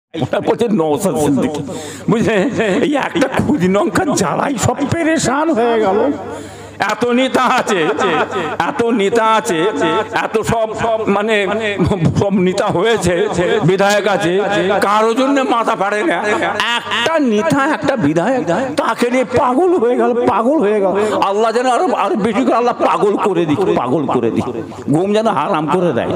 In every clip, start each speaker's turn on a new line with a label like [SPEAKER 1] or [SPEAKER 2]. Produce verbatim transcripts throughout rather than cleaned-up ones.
[SPEAKER 1] বুঝলে এই একটা খুদি লঙ্কা জ্বালাই সব পেরেশান হয়ে গেল। এত নেতা আছে, এত নেতা আছে, এত সব মানে সব নেতা হয়েছে, বিধায়ক আছে, কারোর জন্য মাথা পারে না। একটা নেতা একটা বিধায়ক তাকে নিয়ে পাগল হয়ে গেল, পাগল হয়ে গেল। আল্লাহ যেন আরো আরো বেশি করে আল্লাহ পাগল করে দিক, পাগল করে দিক, ঘুম যেন হারাম করে দেয়।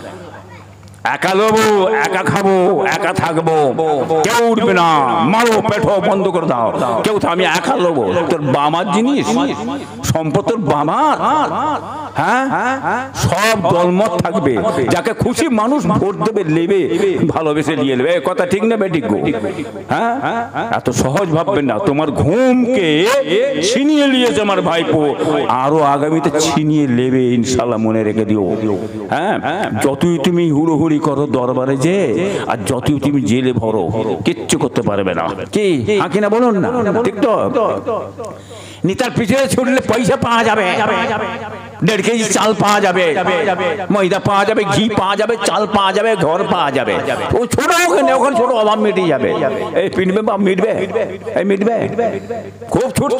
[SPEAKER 1] একা লোবো, একা খাবো, একা থাকবো, কেউ উঠবে না, মারো পেটো বন্ধ করে দাও, কেউ আমি একা লোবো। তোর বামার জিনিস, সম্পদ তোর বামার, হ্যাঁ সব দলমত থাকবে, যাকে খুশি মানুষ ভোট দেবে, নেবে, ভালোবেসে নিয়ে নেবে। কথা ঠিক না বেঠিক? হ্যাঁ, এত সহজ ভাববেন না। তোমার ঘুমকে ছিনিয়ে নিয়েছে আমার ভাইপো, আরো আগামীতে ছিনিয়ে নেবে ইনশাল্লাহ, মনে রেখে দিও। হ্যাঁ, যতই তুমি হুড়োহুড়ি করো দরবারে যে, আর যতই তুমি জেলে ভরো, কিচ্ছু করতে পারবে না। কি হাকি না বলুন না, ঠিক তো? নেতার পিছনে ছুটলে পয়সা পাওয়া যাবে, দেড় কেজি চাল পাওয়া যাবে, ময়দা পাওয়া যাবে, ঘি পাওয়া যাবে, চাল পাওয়া যাবে, ঘর পাওয়া যাবে। ও ছোট ওখানে, ওখানে ছোট অভাব মিটে যাবে। এই পিটবে বা মিটবে, এই মিটবে। খুব ছুটছ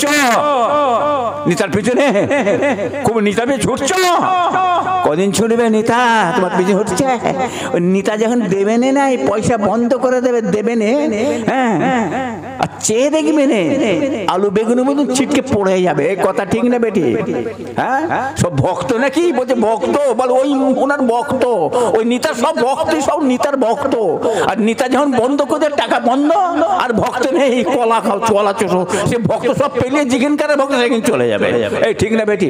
[SPEAKER 1] নেতার পিছনে, খুব নেতা পেয়ে ছুটছ। কদিন ছুটবে নেতা তোমার পিছনে ছুটছে? ওই নেতা যখন দেবে নে না, পয়সা বন্ধ করে দেবে, দেবে নে, হ্যাঁ, আর চেয়ে দেখবে নে, আলু বেগুনের মতন ছিটকে পড়ে যাবে। কথা ঠিক না বেটি? হ্যাঁ, সব ভক্ত নাকি বলছে, ভক্ত বল, ওই ওনার ভক্ত, ওই নেতার সব ভক্ত, সব নেতার ভক্ত। আর নেতা যখন বন্ধ করে টাকা বন্ধ, আর ভক্ত নেই, কলা খাও, চলা চোষো, সে ভক্ত সব পেলিয়ে যেখানকার ভক্ত সেখানে চলে যাবে। এই ঠিক না বেটি?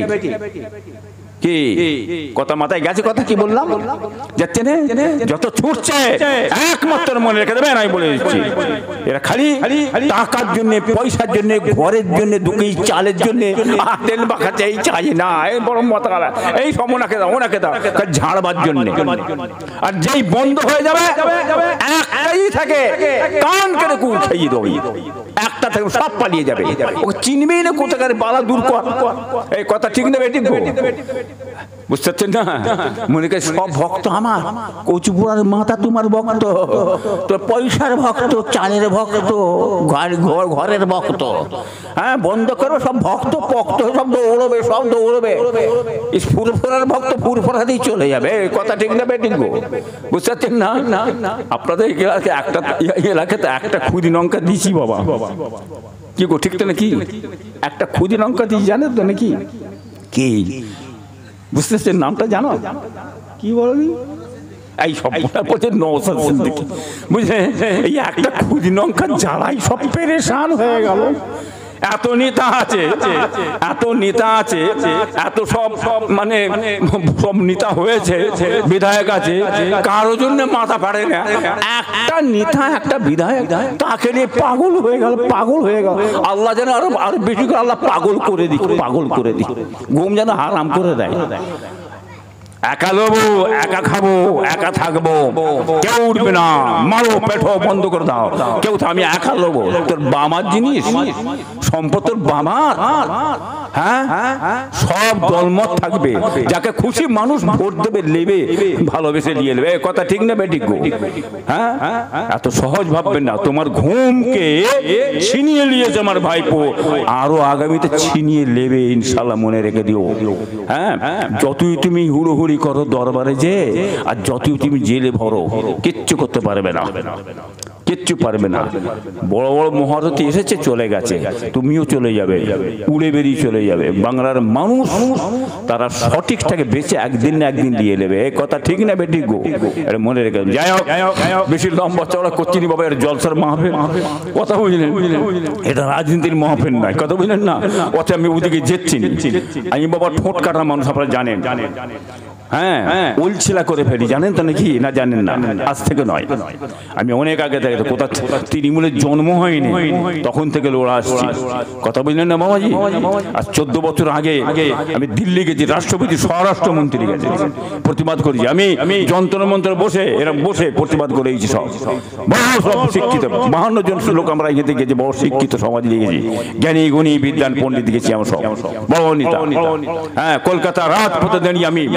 [SPEAKER 1] কি কথা মাথায় গেছে? কথা কি বললাম? যাচ্ছে না? যত ছুটছে একমাত্র মনে রেখে দেবেন, আমি বলে দিচ্ছি, এরা খালি টাকার জন্য, পয়সার জন্য, ঘরের জন্য, দুকেই চালের জন্য তেল মাখাচ্ছে, এই চাই না, এই বড় মাথা খারাপ, এই সব ওনাকে দাও, ওনাকে দাও, ঝাড়বার জন্য। আর যেই বন্ধ হয়ে যাবে, একটাই থাকে, কান কেটে কুল খেয়ে দেবো, একটা থাকে, সব পালিয়ে যাবে, ওকে চিনবেই না কোথাকার, বালা দূর কর। এই কথা ঠিক না বেটি? বুঝতে পারছেন না? মনে করে সব ভক্ত আমার, কচুপুরার মাথা তোমার ভক্ত, তোর পয়সার ভক্ত, চালের ভক্ত, ঘরের ভক্ত। হ্যাঁ, বন্ধ করবে, সব ভক্ত পক্ত সব দৌড়বে, সব দৌড়বে, ফুরফুরার ভক্ত ফুরফুরা দিয়ে চলে যাবে। কথা ঠিক না বেটি? বুঝতে পারছেন না? আপনাদের একটা এলাকাতে একটা খুদি লঙ্কা দিছি বাবা, কি গো, ঠিক তো নাকি? একটা খুদি লঙ্কা দিয়েছি, জানেন তো নাকি? কি বুঝতেছেন? নামটা জানো? কি বলবি? এই সব নওশাদ সিদ্দিকী, বুঝলে এই একটা খুদি লঙ্কা জ্বালাই সব পেরেশান হয়ে গেল। এত নেতা আছে, এত নেতা আছে, এত সব মানে সব নেতা হয়েছে, বিধায়ক আছে, কারোর জন্য মাথা পারে না। একটা নেতা একটা বিধায়ক তাকে নিয়ে পাগল হয়ে গেল, পাগল হয়ে গেল। আল্লাহ যেন আরো আরো বেশি করে আল্লাহ পাগল করে দিক, পাগল করে দিক, ঘুম যেন হারাম করে দেয়। একা লোবো, একা খাবো, একা থাকবো, কেউ উঠবে না, মারো পেটো বন্ধ করে দাও, কেউ আমি একা লোবো। তোর বামার জিনিস, সম্পদ তোর বামার, হ্যাঁ সব দলমত থাকবে, যাকে খুশি মানুষ ভোট দেবে, নেবে, ভালোবেসে নিয়ে নেবে। কথা ঠিক না বেঠিক? হ্যাঁ, এত সহজ ভাববেন না। তোমার ঘুমকে ছিনিয়ে নিয়েছে আমার ভাইপো, আরো আগামীতে ছিনিয়ে নেবে ইনশাল্লাহ, মনে রেখে দিও। হ্যাঁ, যতই তুমি হুড়োহুড়ি করো দরবারে যে, আর যতই তুমি জেলে ভরো, কিচ্ছু করতে পারবে না, কিচ্ছু পারবে না। বড় বড় মহারথী এসেছে, চলে গেছে, তুমিও চলে যাবে, উড়ে বেরিয়ে চলে যাবে। বাংলার মানুষ তারা সঠিকটাকে বেঁচে একদিন না একদিন দিয়ে নেবে। এই কথা ঠিক না বেটি? গো এটা মনে রেখে। যাই হোক, বেশি লম্বা চওড়া করছি নি বাবা, এটা জলসার মাহফিল, কথা বুঝলেন? এটা রাজনীতির মাহফিল নয়, কথা বুঝলেন না? অথচ আমি ওদিকে যেচ্ছি, আমি বাবা ঠোঁট কাটা মানুষ, আপনারা জানেন। হ্যাঁ, উলছিলা করে ফেলি, জানেন তো নাকি? না জানেন না, আজ থেকে নয়, আমি অনেক আগে থেকে, কোথা তৃণমূলের জন্ম হয়নি তখন থেকে লোড়া আসছি, কথা বুঝলেন না বাবাজি? আজ চোদ্দ বছর আগে আমি দিল্লি গেছি, রাষ্ট্রপতি স্বরাষ্ট্রমন্ত্রী গেছে, প্রতিবাদ করেছি। আমি আমি যন্ত্র মন্ত্র বসে এরা বসে প্রতিবাদ করেছি, সব বড় সব শিক্ষিত বাহান্ন জন লোক আমরা এখানে গেছি, বড় শিক্ষিত সমাজ নিয়ে গেছি, জ্ঞানী গুণী বিদ্যান পণ্ডিত গেছি, আমার সব বড় নেতা। হ্যাঁ, কলকাতা রাজপথে দাঁড়িয়ে আমি বক্তব্য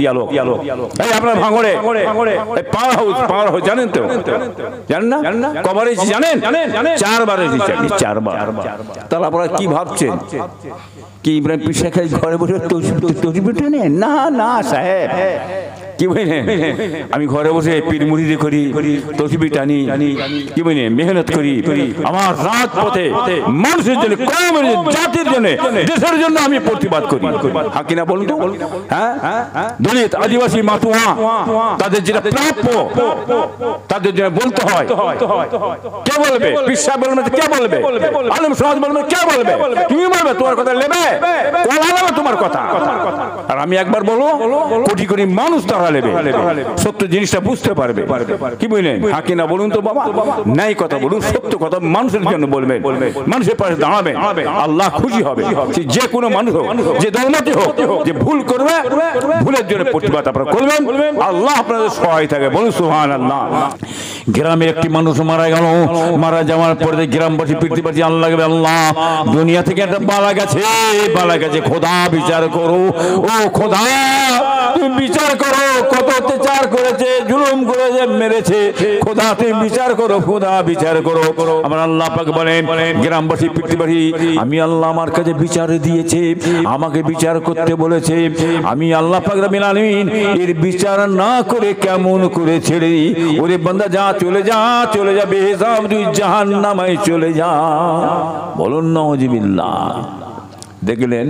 [SPEAKER 1] দিয়ালো এই আপনার ভাঙড়ে এই পাওয়ার হাউস পাওয়ার হাউস জানেন তো জানেন না কবার এসেছি জানেন চারবার এসেছি চারবার তাহলে আপনারা কি ভাবছেন কি ইব্রাহিম পীর সাহেব ঘরে বসে তসবিহ টানেন না না সাহেব কি বুঝলেন আমি ঘরে বসে পীর মুরিদি করি তসবিহ টানি কি বুঝলেন মেহনত করি আমার রাত পথে মানুষের জন্য কওমের জন্য জাতির জন্য দেশের জন্য আমি প্রতিবাদ করি হ্যাঁ কিনা বলুন তো হ্যাঁ দলিত আদিবাসী মাতুয়া তাদের যেটা প্রাপ্য তাদের জন্য বলতে হয় কে বলবে পীর সাহেব বলবে কে বলবে আলেম সমাজ বলবে কে বলবে তুমি বলবে তোমার কথা নেবে কোলা নেবে তোমার কথা আর আমি একবার বলবো কোটি কোটি মানুষ তারা নেবে সত্য জিনিসটা বুঝতে পারবে কি বুঝলেন হ্যাঁ কিনা বলুন তো বাবা নাই কথা বলুন সত্য কথা মানুষের জন্য বলবেন মানুষের পাশে দাঁড়াবেন আল্লাহ খুশি হবে যে কোনো মানুষ হোক যে ধর্মতে হোক যে ভুল করবে ভুলের জন্য প্রতিবাদ আপনারা করবেন আল্লাহ আপনাদের সহায় থাকে বলুন সুবহানাল্লাহ গ্রামে একটি মানুষ মারা গেল মারা যাওয়ার পরে গ্রামবাসী প্রীতিবাসী আল্লাহ আল্লাহ দুনিয়া থেকে একটা বালা গেছে বালা গেছে খোদা বিচার করো ও খোদা তুমি বিচার করো কত অত্যাচার করেছে জুলুম করেছে মেরেছে খোদা তুমি বিচার করো খোদা বিচার করো আমার আল্লাহ পাক বলেন গ্রামবাসী প্রীতিবাসী আমি আল্লাহ আমার কাছে বিচার দিয়েছে আমাকে বিচার করতে বলেছে আমি আল্লাহ পাক রব্বুল আলামিন এর বিচার না করে কেমন করে ছেড়ে ওরে বান্দা যা চলে যা চলে যা বেহিসাব তুই জাহান্নামে চলে যা বলুন নাউজুবিল্লাহ দেখলেন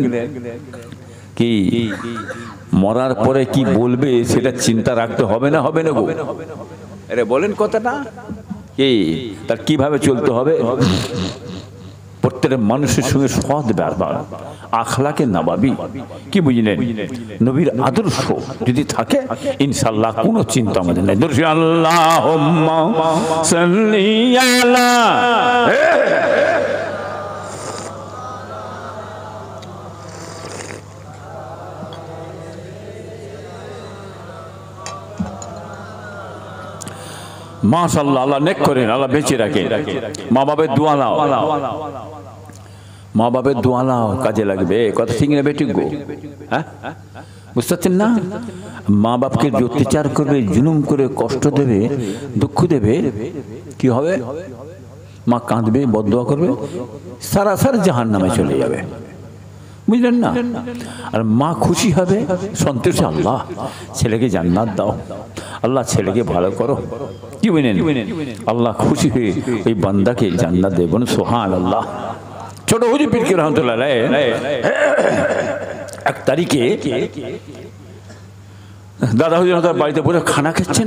[SPEAKER 1] কি মরার পরে কি বলবে সেটা চিন্তা রাখতে হবে না হবে না গো আরে বলেন কথাটা কি তার কিভাবে চলতে হবে প্রত্যেক মানুষের সঙ্গে সৎ ব্যবহার আখলাকে নবাবী কি বুঝলেন নবীর আদর্শ যদি থাকে ইনশাআল্লাহ কোনো চিন্তা আমাদের নাই দর্শক আল্লাহুম্মা সাল্লি আলা মাশাআল্লাহ আল্লাহ নেক করেন আল্লাহ বেঁচে রাখেন মা বাবার দোয়া নাও মা বাবার দোয়া নাও কাজে লাগবে কথা ঠিক না বেটি গো হ্যাঁ বুঝতে পারছেন না মা বাপকে যে অত্যাচার করবে জুলুম করে কষ্ট দেবে দুঃখ দেবে কি হবে মা কাঁদবে বদদোয়া করবে সারাসার জাহান্নামে চলে যাবে বুঝলেন না আর মা খুশি হবে সন্তোষ আল্লাহ ছেলেকে জান্নাত দাও আল্লাহ ছেলেকে ভালো করো কি বুঝলেন আল্লাহ খুশি হয়ে ওই বান্দাকে জান্নাত দেবেন সুবহানাল্লাহ ছোট হুজুর পীর রহমাতুল্লাহ এক তারিখে দাদা হুজুর বাড়িতে বসে খানা খাচ্ছেন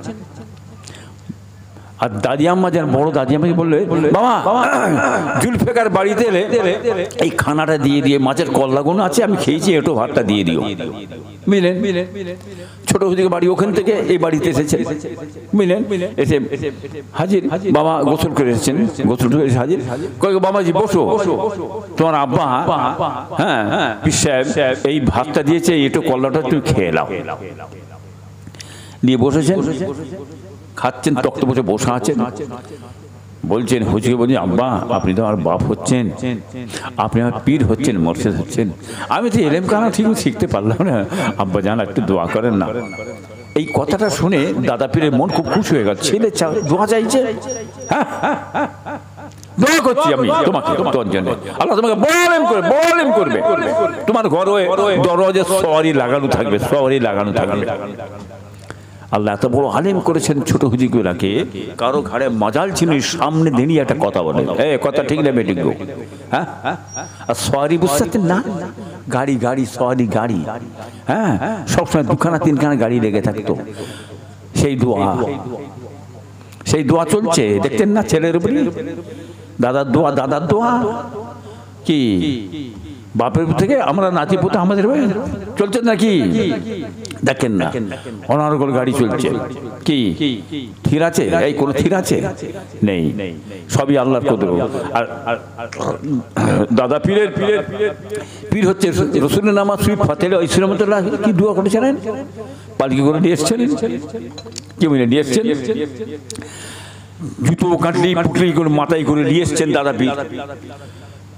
[SPEAKER 1] আর দাদি আম্মা যেন বড় দাদি আম্মাকে বললে বাবা জুলফিকার বাড়িতে এলে এই খানাটা দিয়ে দিয়ে মাছের কল্লাগুলো আছে আমি খেয়েছি একটু ভাতটা দিয়ে দিও বুঝলেন ছোট হুজুরের বাড়ি ওখান থেকে এই বাড়িতে এসেছে বুঝলেন এসে হাজির বাবা গোসল করে এসেছেন গোসল করে এসে হাজির কয়েক বাবাজি বসো তোমার আব্বা হ্যাঁ পীর সাহেব এই ভাতটা দিয়েছে একটু কল্লাটা তুমি খেয়ে নাও নিয়ে বসেছেন খাচ্ছেন তক্ত বসে বসা আছেন বলছেন হুজুরকে বলছেন আব্বা আপনি তো আমার বাপ হচ্ছেন আপনি আমার পীর হচ্ছেন মুর্শিদ হচ্ছেন আমি তো এলেম কানা ঠিক শিখতে পারলাম না আব্বা জান একটু দোয়া করেন না এই কথাটা শুনে দাদা পীরের মন খুব খুশি হয়ে গেল ছেলে দোয়া চাইছে হ্যাঁ দোয়া করছি আমি তোমাকে তোমার জন্য আল্লাহ তোমাকে বলেন করবে বলেন করবে তোমার ঘরে দরজা সওয়ারি লাগানো থাকবে সওয়ারি লাগানো থাকবে আল্লাহ এত বড় আলেম করেছেন ছোট হুজুরগুলাকে কারো ঘাড়ে মাজাল ছিল সামনে দাঁড়িয়ে একটা কথা বলে এই কথা ঠিক না বেটিক গো হ্যাঁ আর সওয়ারি বুঝতে না গাড়ি গাড়ি সওয়ারি গাড়ি হ্যাঁ সবসময় দুখানা তিনখানা গাড়ি লেগে থাকতো সেই দোয়া সেই দোয়া চলছে দেখতেন না ছেলের উপরে দাদার দোয়া দাদার দোয়া কি বাপের থেকে আমরা নাতি পুতে আমাদের চলছে নাকি দেখেন না অনারগোল গাড়ি চলছে কি থির আছে এই কোনো থির আছে নেই সবই আল্লাহর কুদরত আর দাদা পীরের পীরের পীর হচ্ছে রসুলের নামা সুই ফাতেলে ওই রহমাতুল্লাহ কি দোয়া করেছিলেন পালকি করে নিয়ে এসছেন কি বুঝলেন নিয়ে এসছেন জুতো কাটলি পুটলি করে মাথায় করে নিয়ে এসছেন দাদা পীর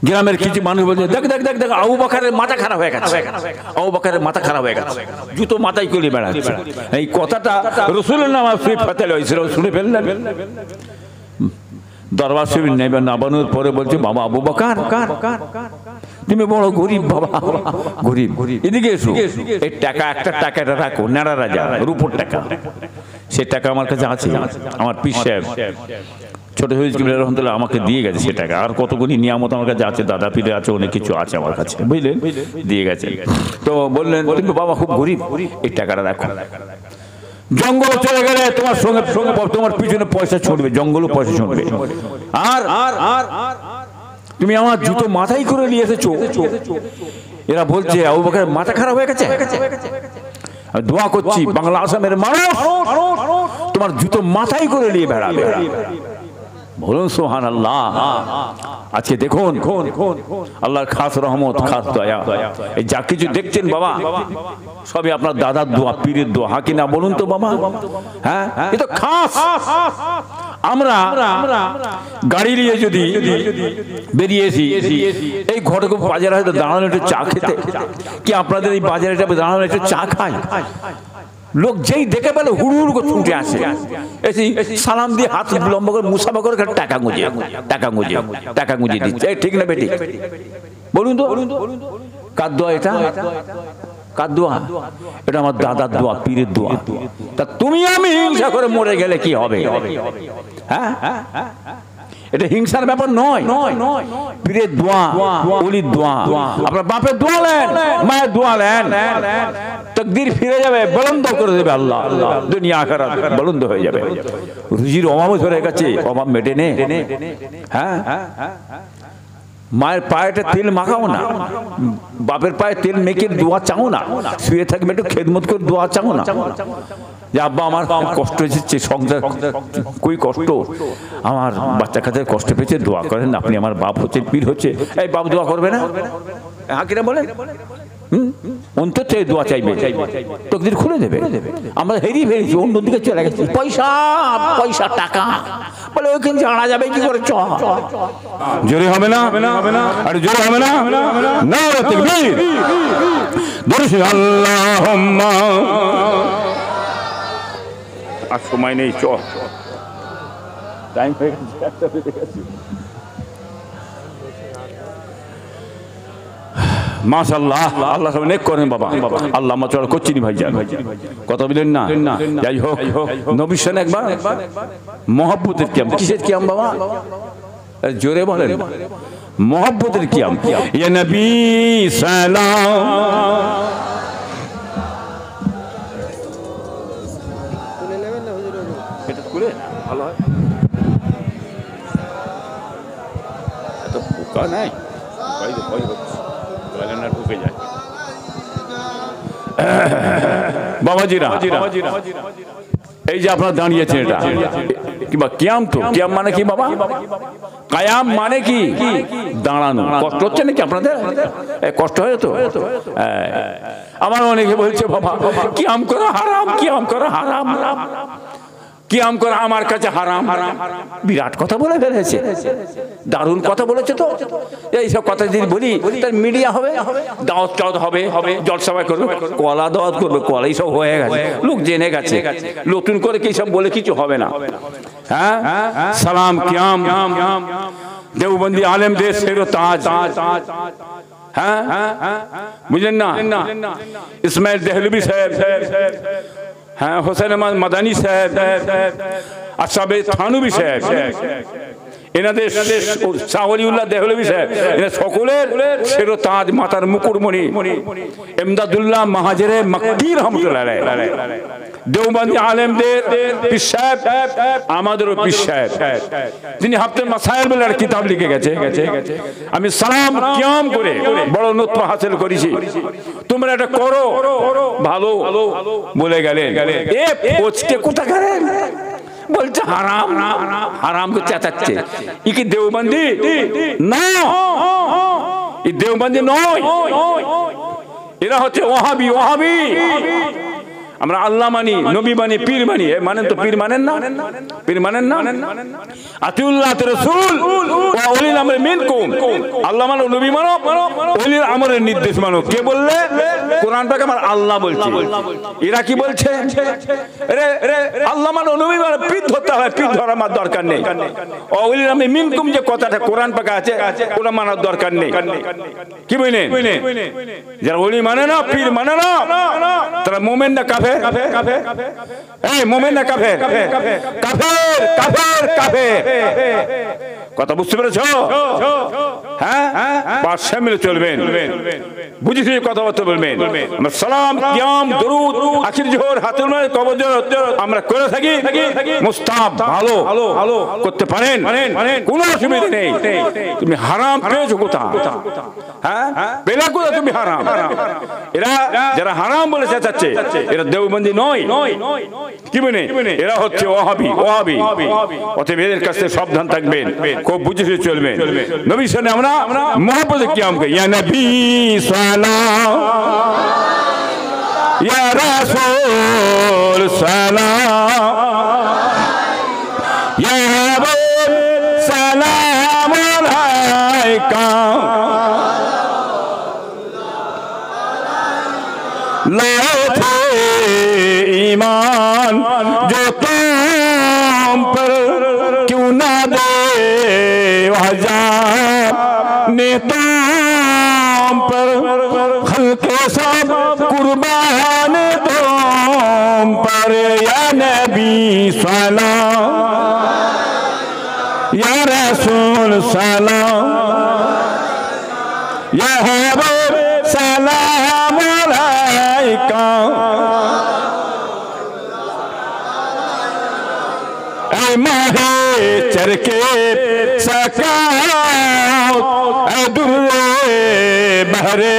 [SPEAKER 1] গ্রামের কিছু মানুষ বলছে দেখ দেখ দেখ দেখ আবু বকরের মাথা খারাপ হয়ে গেছে, আবু বকরের মাথা খারাপ হয়ে গেছে, জুতো মাথায় করে বেড়াচ্ছে। এই কথাটা রাসূলের নামে ফাতেল হয়েছিল, শুনে ফেললেন। দরবার শরীফ নেবে নামানোর পরে বলছে বাবা আবু বকর তুমি বড় গরিব বাবা, গরিব, এদিকে এসো, এই টাকা একটা টাকাটা রাখো, নাড়া রাজা রূপোর টাকা, সে টাকা আমার কাছে আছে, আমার পীর সাহেব ছোট রহমতুল্লাহ আমাকে দিয়ে গেছে সে টাকা, আর কতগুলি নিয়ামত আমার কাছে আছে, দাদা পীরে আছে, অনেক কিছু আছে আমার কাছে, বুঝলেন, দিয়ে গেছে। তো বললেন তুমি বাবা খুব গরিব, এই টাকাটা রাখো, জঙ্গল চলে গেলে তোমার সঙ্গে সঙ্গে তোমার পিছনে পয়সা ছুটবে, জঙ্গলও পয়সা ছুটবে, আর আর আর তুমি আমার জুতো মাথায় করে নিয়ে এসেছো। এরা বলছে আবু বকরের মাথা খারাপ হয়ে গেছে, আমি দোয়া করছি বাংলা আসামের মানুষ তোমার জুতো মাথায় করে নিয়ে বেড়াবে, বলুন সুবহানাল্লাহ। আজকে দেখুন আল্লাহর খাস রহমত, খাস দয়া, এই যা কিছু দেখছেন বাবা সবই আপনার দাদার দোয়া, পীরের দোয়া, হ্যাঁ কিনা বলুন তো বাবা? হ্যাঁ, এ তো খাস। আমরা গাড়ি নিয়ে যদি বেরিয়েছি, এই ঘটক বাজারে হয়তো দাঁড়ানো একটু চা খেতে, কি আপনাদের এই বাজারে দাঁড়ানো একটু চা খায়? লোক যেই দেখে পেলে হুড় হুড় করে ছুটে আসে, এসে সালাম দিয়ে হাত লম্বা করে মুসাফা করে টাকা গুঁজে টাকা গুঁজে টাকা গুঁজে দিচ্ছে, ঠিক না বেটি? বলুন তো কার দোয়া এটা? কার দোয়া? এটা আমার দাদার দোয়া, পীরের দোয়া। তা তুমি আমি হিংসা করে মরে গেলে কি হবে? হ্যাঁ, এটা হিংসার ব্যাপার নয়, পীরের দোয়া, ওলির দোয়া, আপনার বাপের দোয়া নেন, মায়ের দোয়া নেন, তাকদীর ফিরে যাবে, বুলন্দ করে দেবে আল্লাহ, দুনিয়া আখিরাত বুলন্দ হয়ে যাবে। রুজির অভাব ধরে গেছে, অভাব মেটে নে। হ্যাঁ, মায়ের পায়েটা তেল মাখাও না, বাপের পায়ে তেল মেখে দোয়া চাও না, শুয়ে থাকবে একটু খেদমত করে দোয়া চাও না যে আব্বা আমার কষ্ট হয়েছে, সংসার কই কষ্ট, আমার বাচ্চা কাচ্চার কষ্ট পেয়েছে, দোয়া করেন, আপনি আমার বাপ হচ্ছে, পীর হচ্ছে, এই বাপ দোয়া করবে না? হ্যাঁ কিনা বলেন? হম অন্তত দোয়া চাইবে, তকদির খুলে দেবে। আমরা হেরিয়ে ফেলেছি, অন্যদিকে চলে গেছি, পয়সা পয়সা টাকা বলে ওইখানে জানা যাবে কি করে? চ জোরে হবে না, আর জোরে হবে না, নারে তাকবীর, দরুদ আল্লাহুম্মা। আর সময় নেই, চ টাইম হয়ে গেছে। মাশাআল্লাহ, আল্লাহ সব নেক করেন বাবা, আল্লাহ আমরা চড়া করছি ভাই যান, কথা বলেন না? যাই হোক, নবীর সামনে একবার মহব্বতের কিয়াম, কিসের কিয়াম বাবা? জোরে বলেন, মহব্বতের কিয়াম। ইয়া নবী সালাম, এটা করে ভালো হয়, এত পোকা নাই, ভয় ভয় হচ্ছে, ঢুকে যায়। বাবাজিরা, এই যে আপনারা দাঁড়িয়েছেন, এটা কিংবা কিয়াম, তো কিয়াম মানে কি বাবা? কায়াম মানে কি? দাঁড়ানো। কষ্ট হচ্ছে নাকি আপনাদের? কষ্ট হয় তো? আমার অনেকে বলছে বাবা কিয়াম করা হারাম, কিয়াম করা হারাম, কিয়াম করা আমার কাছে হারাম। বিরাট কথা বলে ফেলেছে, দারুণ কথা বলেছে তো। এইসব কথা যদি বলি তার মিডিয়া হবে, দাওয়াত টাওয়াত হবে, জলসভা করবে, কলা দাওয়াত করবে, কলা এইসব হয়ে গেছে, লোক জেনে গেছে, নতুন করে কি সব বলে কিছু হবে না। হ্যাঁ, সালাম কিয়াম দেওবন্দি আলেমদের সেরো তাজ। হ্যাঁ, বুঝলেন না? ইসমাইল দেহলভী সাহেব, হ্যাঁ, হোসেন মাদানী সাহেব, আশরাফ থানভী সাহেব, এনাদের শাহ ওলিউল্লাহ দেহলভী সাহেব, এরা সকলের সেরো তাজ, মাথার মুকুটমণি। ইমদাদুল্লাহ মাহাজেরে মক্কি রহমাতুল্লাহ আলাইহি, দেওবন্দি আলেমদের পীর সাহেব, আমাদেরও পীর সাহেব, তিনি হাফতে মাসাইল বলে একটা কিতাব লিখে গেছে। আমি সালাম কিয়াম করে বড় লুৎফ হাসিল করেছি, তোমরা এটা করো, ভালো বলে গেলেন। এ পোচকে কোথা গেলেন? বলছে হারাম, হারাম কে চেঁচাচ্ছে। ই কি দেওবন্দি? না, ই দেওবন্দি নয়, এরা হচ্ছে ওয়াহাবি। ওয়াহাবি আমরা আল্লাহ মানি, নবী মানি, পীর মানি। মানেন তো? পীর মানেন না? পীর মানেন না? আতিউল্লাহ রাসূল ওয়া উলিল আমরি মিনকুম। আল্লাহ মানো, নবী মানো, উলিল আমরের নির্দেশ মানো। কে বললে? কোরআন পাক আমার আল্লাহ বলছে। এরা কি বলছে? আরে আরে আল্লাহ মানো, নবী মানো, পীর ধরতে হয়, পীর ধরা আমার দরকার নেই। ওয়া উলিল আমরি মিনকুম যে কথাটা কোরআন পাকে আছে, ওটা মানার দরকার নেই। কি বলেন? যারা ওলি মানে না, পীর মানে না, তারা মুমিন না কাফের? এই মুমিন না কাফের? কাফের, কাফের, কাফের। কথা বুঝতে পেরেছো? হ্যাঁ, পাশে মিলে চলবেন, বুঝে শুনে কথাবার্তা বলবেন। আমরা সালাম, কিয়াম, দরুদ, আখির জোহর, হাতের মারে কবজ আমরা করে থাকি। মুস্তাহাব ভালো করতে পারেন, কোনো অসুবিধা নেই। তুমি হারাম পেয়েছো কোথা? হ্যাঁ, পেলা কোথা তুমি হারাম? এরা যারা হারাম বলে চেঁচাচ্ছে, এরা দেওবন্দি নয়। কি বলে? এরা হচ্ছে ওয়াহাবি। ওয়াহাবি অতএব এদের কাছে সাবধান থাকবেন, খুব বুঝে শুনে চলবেন। নবীর সামনে আমরা মহব্বতে কিয়াম করি। ইয়া নবী সালাম, ইয়া রাসূল সালাম, ইয়া হাবিব সালাম আলাইকা, लाए ईमान जो तुम पर क्यों ना दे वजह ने तुम पर खल्के सब कुर्बान तुम पर या नबी सलाम, या रसूल सलाम, या हबीब सलाम अलैका। ऐ माहे चरके सकाओ, ऐ दुर्रे बहरे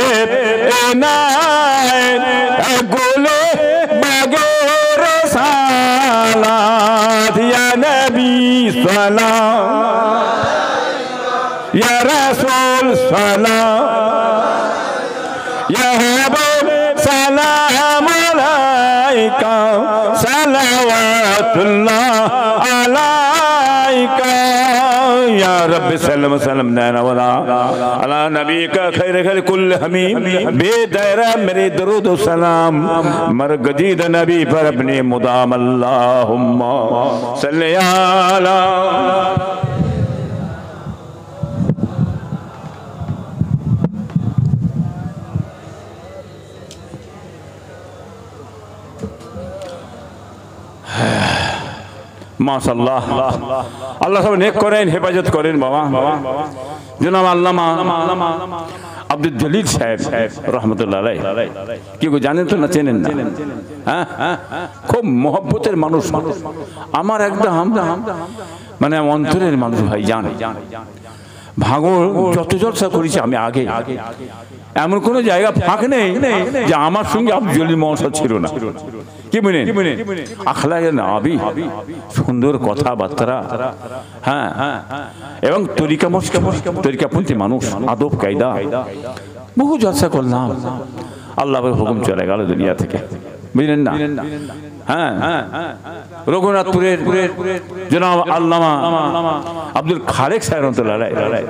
[SPEAKER 1] इनायत, ऐ गोले बागे रसालात, या नबी सलाम, या रसूल सलाम, या हबीब सलाम अलैका, सलावतुल्लाह अलैका, या रब्बि सल्लम सल्लम नैना वला अला नबी का खैर खैर कुल हमीम बेदायरा मेरे दरूद व सलाम मरगजीद नबी पर अपने मुदाम अल्लाहुम्मा सल्ली अला। माशाल्लाह, अल्लाह सब नेक करें, हिफाजत करें। बाबा जनाब अल्लामा আব্দুল জলিল সাহেব রহমতুল্লাহ আলাইহি, কি গো জানেন তো না চেনেন না? হ্যাঁ, খুব মহব্বতের মানুষ, আমার একদম মানে অন্তরের মানুষ ভাই। জান ভাগর যত জলসা করেছি আমি আগে, এমন কোনো জায়গা ফাঁক নেই যে আমার সঙ্গে আব্দুল জলিল মহাশয় ছিল না। কি বলেন? আখলাকে নবী, সুন্দর কথাবার্তা, হ্যাঁ, এবং তরিকা তরিকাপন্থী মানুষ, আদব কায়দা, বহু জলসা করলাম। আল্লাহর হুকুম চলে গেল দুনিয়া থেকে, বুঝলেন না? হ্যাঁ, রঘুনাথপুরের জনাব আল্লামা আব্দুল খালেক সাহেব রহমতুল্লাহ আলাইহি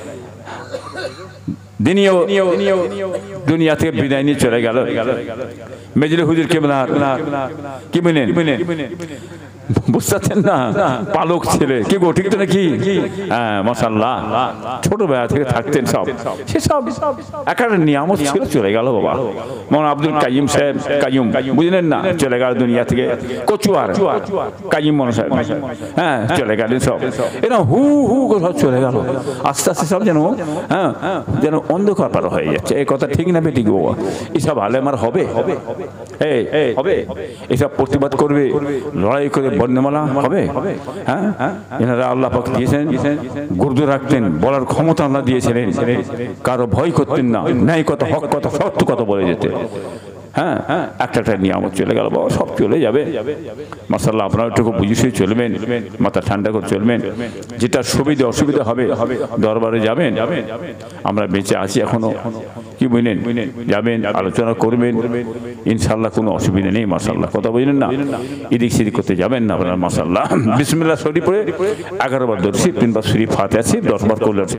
[SPEAKER 1] দিনিও দুনিয়া থেকে বিদায় নিয়ে চলে গেল। মেজরে হুজুর কেবলার কি বলেন? বুঝতেছেন না? পালক ছেলে, কি গো ঠিক তো নাকি? হ্যাঁ মাশাআল্লাহ, ছোটবেলা থেকে থাকতেন সব, সেসব একটা নিয়ামত ছিল, চলে গেল বাবা। মৌলানা আব্দুল কাইয়ুম সাহেব, কাইয়ুম বুঝলেন না, চলে গেল দুনিয়া থেকে। কচুয়ার কাইয়ুম মৌলানা সাহেব, হ্যাঁ চলে গেলেন সব। এরা হু হু করে সব চলে গেল। আস্তে আস্তে সব যেন হ্যাঁ যেন অন্ধকার পার হয়ে যাচ্ছে। এই কথা ঠিক না বেটি গো? এসব আলেমার হবে, এই হবে, এসব প্রতিবাদ করবে, লড়াই করে বর্ণমালা হবে। হ্যাঁ, এনারা আল্লাহ পাক দিয়েছেন, গুরুত্ব রাখতেন, বলার ক্ষমতা আল্লাহ দিয়েছিলেন, কারো ভয় করতেন না, ন্যায় কথা, হক কথা, সত্য কথা বলে যেতে। হ্যাঁ একটা একটা নিয়ামত চলে গেল বাবা, সব চলে যাবে মাশাআল্লাহ। আপনারা একটু বুঝে শুয়ে চলবেন, মাথা ঠান্ডা করে চলবেন। যেটা সুবিধা অসুবিধা হবে দরবারে যাবেন, আমরা বেঁচে আছি এখনো, কি বুঝলেন, যাবেন আলোচনা করবেন, ইনশাআল্লাহ কোনো অসুবিধা নেই মাশাআল্লাহ। কথা বুঝলেন না, এদিক সেদিক করতে যাবেন না আপনারা মাশাআল্লাহ। বিসমিল্লাহ শরীফ পড়ে এগারো বার দর্শি, তিনবার শরীফ ফাতিহা আছে, দশ বার করলেন।